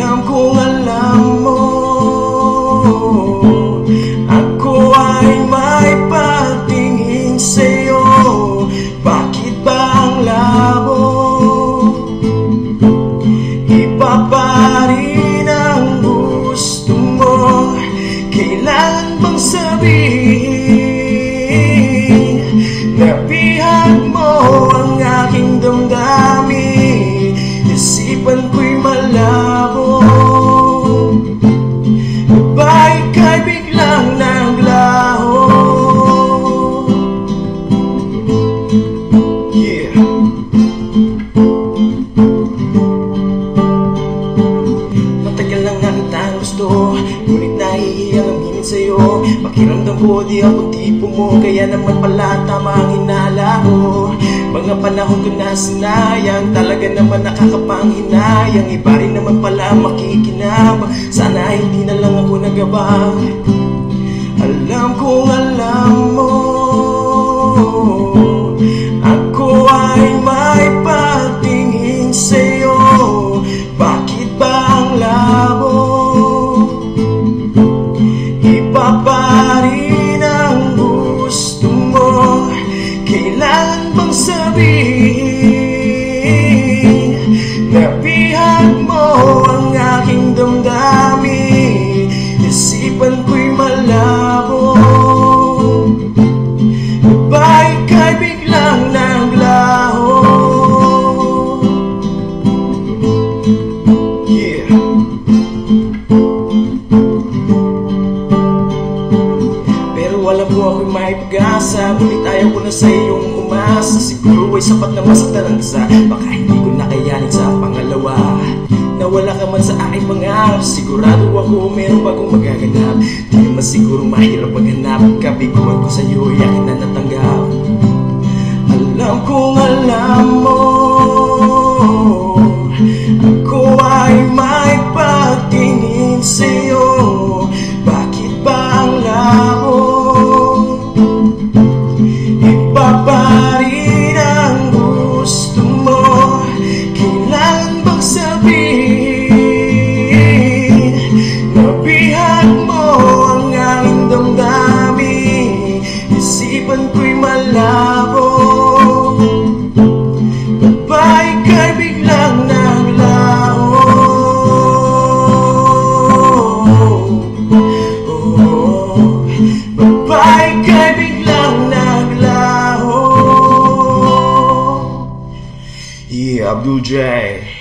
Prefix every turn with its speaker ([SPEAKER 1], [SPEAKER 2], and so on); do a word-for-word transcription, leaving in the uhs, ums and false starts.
[SPEAKER 1] Alam kong alam mo, ako ay may pagtingin sa'yo. Bakit ba ang labo? Iba pa rin ang gusto mo. Kailangan bang sabihin na bihag mo ang aking damdamin? Isipan ko'y malabo. Ba ika'y biglang naglaho? Yeah. Matagal lang nga kitang gusto, ngunit nahihiyang aminin sa'yo. Pakiramdam ko di ako tipo mo, kaya naman pala tama ang hinala ko. Mga panahon ko na sinayang, talaga naman nakakapanghinayang. Iba rin naman pala makikinabang, sana hindi na lang ako nagabang. Alam kong alam mo, ako ay may pagtingin sa'yo. Bakit ba ang labo? Iba pa rin ang gusto mo. Kailangan bang sabihin na bihag mo ang aking damdamin? Isipan ko'y malabo. Ba ika'y biglang naglaho? Yeah. Pero alam ko ako'y may pag-asa, ngunit ayaw ko na sa iyong umasa. Siguro ay sapat na masaktan ang isa, baka hindi ko nakayanin sa pangalawa. Nawala ka man sa aking pangarap, sigurado ako meron bagong magaganap. Di naman siguro mahirap maghanap, kabiguan ko sa'yo ay akin na natanggap. Alam kong alam mo, ako ay may pagtingin sa'yo. Bakit ba ang labo? Iba pa rin ang gusto mo. Kailangan bang sabihin na bihag mo ang aking damdamin? Isipan ko'y malabo. Ba't ba ika'y biglang naglaho? Oh, ba't ba ika'y biglang naglaho? Yeah, Abdul J.